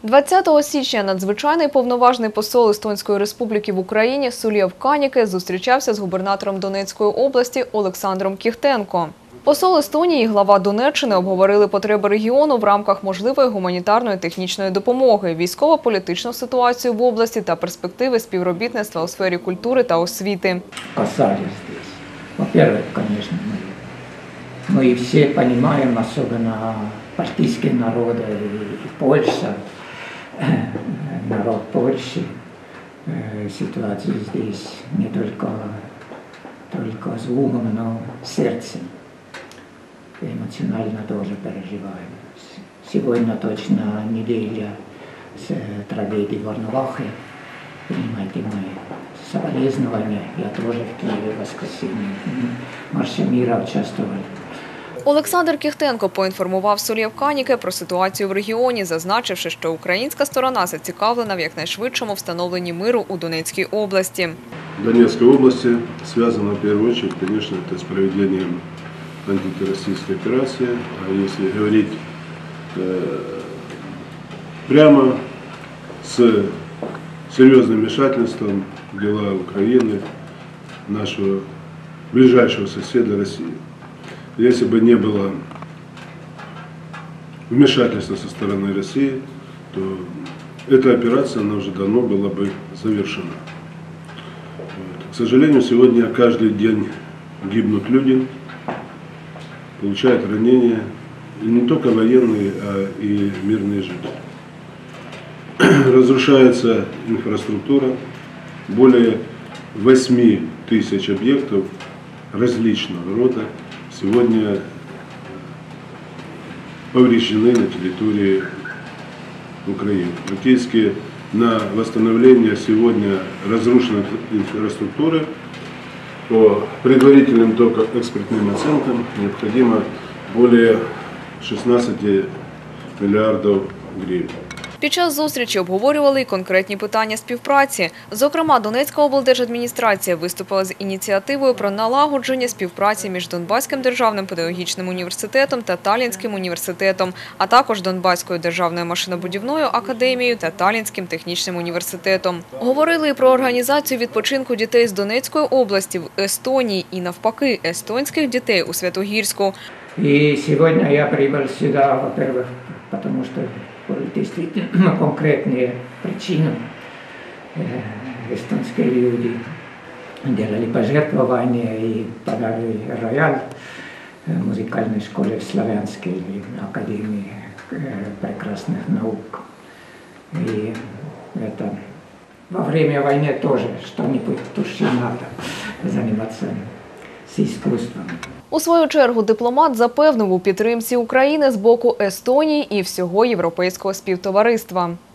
20 січня надзвичайний повноважний посол Естонської Республіки в Україні Сулєв Каніке зустрічався з губернатором Донецької області Олександром Кіхтенко. Посол Естонії і глава Донеччини обговорили потреби регіону в рамках можливої гуманітарної технічної допомоги, військово-політичну ситуацію в області та перспективи співробітництва у сфері культури та освіти. Во-первых, конечно, мы все понимаем, особенно балтийские народы и Польша, народ Польши, ситуация здесь не только с умом, но сердцем. Эмоционально тоже переживаем. Сегодня точно неделя с трагедией в Волновахе. Понимаете, мы соболезнования, я тоже в Киеве в воскресенье марша мира участвовал. Олександр Кіхтенко поінформував Сулєв Каніке про ситуацію в регіоні, зазначивши, що українська сторона зацікавлена в якнайшвидшому встановленні миру у Донецькій області. В Донецкой области связано в первую очередь, конечно, это с проведением антитеррористической операции. А если говорить прямо, с серьезным вмешательством в дела Украины, нашего ближайшего соседа России. Если бы не было вмешательства со стороны России, то эта операция, она уже давно была бы завершена. К сожалению, сегодня каждый день гибнут люди, получают ранения, и не только военные, а и мирные жители. Разрушается инфраструктура, более 8 тысяч объектов различного рода сегодня повреждены на территории Украины. Практически на восстановление сегодня разрушенной инфраструктуры по предварительным только экспертным оценкам необходимо более 16 миллиардов гривен. Під час зустрічі обговорювали й конкретні питання співпраці. Зокрема, Донецька облдержадміністрація виступила з ініціативою про налагодження співпраці між Донбаським державним педагогічним університетом та Таллінським університетом, а також Донбаською державною машинобудівною академією та Таллінським технічним університетом. Говорили і про організацію відпочинку дітей з Донецької області в Естонії і навпаки естонських дітей у Святогірську. И сегодня я прибыл сюда, во-первых, потому что действительно конкретные причины. Эстонские люди делали пожертвования и подали рояль музыкальной школе в Славянской академии прекрасных наук. И это во время войны тоже что-нибудь тоже надо заниматься с искусством. У свою чергу дипломат запевнив у підтримці України з боку Естонії і всього європейського співтовариства.